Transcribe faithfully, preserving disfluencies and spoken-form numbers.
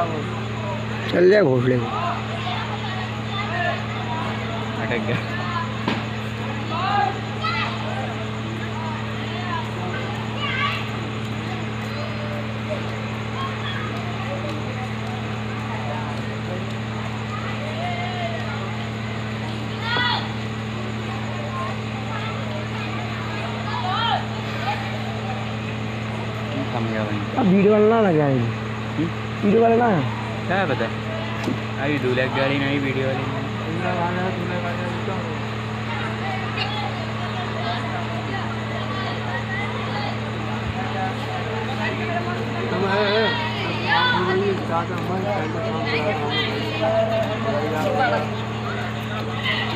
चल जाए घोड़े को अटक गया। कम गया भाई। अब वीडियो वाला ना लगा है, वीडियो वाला ना क्या है पता अभी दूल्हे की गाड़ी नहीं वीडियो वाली नहीं।